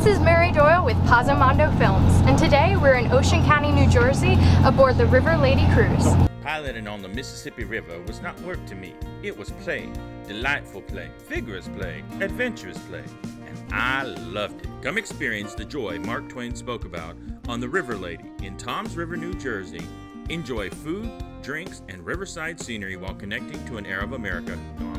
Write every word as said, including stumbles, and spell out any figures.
This is Mary Doyle with Pozomondo Films, and today we're in Ocean County, New Jersey, aboard the River Lady Cruise. Piloting on the Mississippi River was not work to me. It was play, delightful play, vigorous play, adventurous play, and I loved it. Come experience the joy Mark Twain spoke about on the River Lady in Toms River, New Jersey. Enjoy food, drinks, and riverside scenery while connecting to an era of America gone